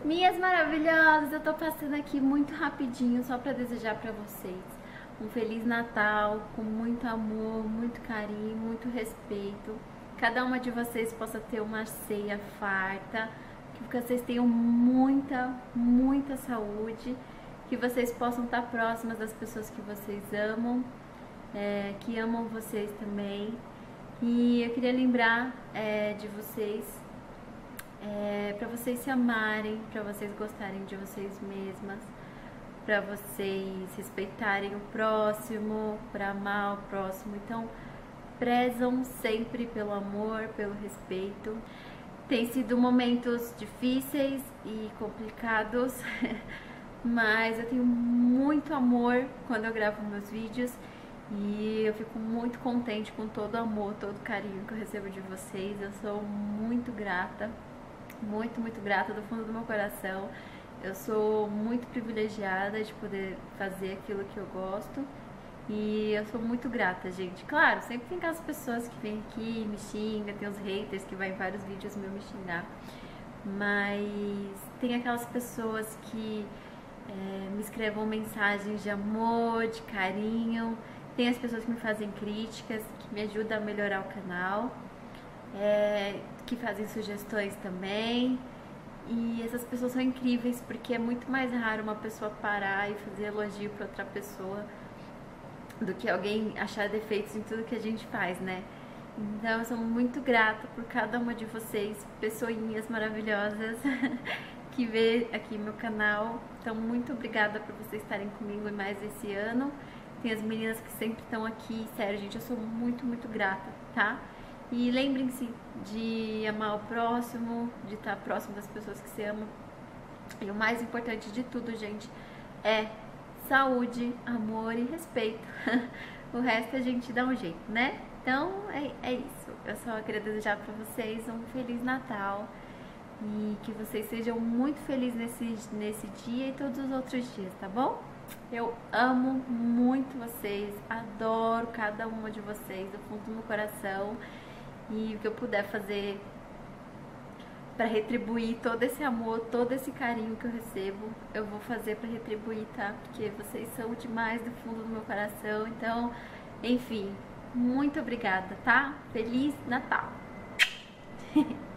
Minhas maravilhosas, eu tô passando aqui muito rapidinho só pra desejar pra vocês um Feliz Natal, com muito amor, muito carinho, muito respeito. Cada uma de vocês possa ter uma ceia farta, que vocês tenham muita, muita saúde, que vocês possam estar próximas das pessoas que vocês amam, que amam vocês também. E eu queria lembrar de vocês para vocês se amarem, para vocês gostarem de vocês mesmas, para vocês respeitarem o próximo, para amar o próximo. Então, prezam sempre pelo amor, pelo respeito. Tem sido momentos difíceis e complicados, mas eu tenho muito amor quando eu gravo meus vídeos e eu fico muito contente com todo o amor, todo o carinho que eu recebo de vocês. Eu sou muito grata. Muito, muito grata do fundo do meu coração. Eu sou muito privilegiada de poder fazer aquilo que eu gosto e eu sou muito grata, gente. Claro, sempre tem aquelas pessoas que vêm aqui, me xingam, tem os haters que vai em vários vídeos meus me xingar, mas tem aquelas pessoas que me escrevam mensagens de amor, de carinho, tem as pessoas que me fazem críticas, que me ajudam a melhorar o canal. Que fazem sugestões também, e essas pessoas são incríveis porque é muito mais raro uma pessoa parar e fazer elogio para outra pessoa do que alguém achar defeitos em tudo que a gente faz, né? Então eu sou muito grata por cada uma de vocês, pessoinhas maravilhosas que vê aqui meu canal. Então muito obrigada por vocês estarem comigo mais esse ano. Tem as meninas que sempre estão aqui, sério, gente, eu sou muito, muito grata, tá? E lembrem-se de amar o próximo, de estar próximo das pessoas que você ama. E o mais importante de tudo, gente, é saúde, amor e respeito. O resto a gente dá um jeito, né? Então é isso. Eu só queria desejar para vocês um Feliz Natal e que vocês sejam muito felizes nesse dia e todos os outros dias, tá bom? Eu amo muito vocês, adoro cada uma de vocês do fundo do meu coração. E o que eu puder fazer para retribuir todo esse amor, todo esse carinho que eu recebo, eu vou fazer para retribuir, tá? Porque vocês são demais do fundo do meu coração. Então, enfim, muito obrigada, tá? Feliz Natal!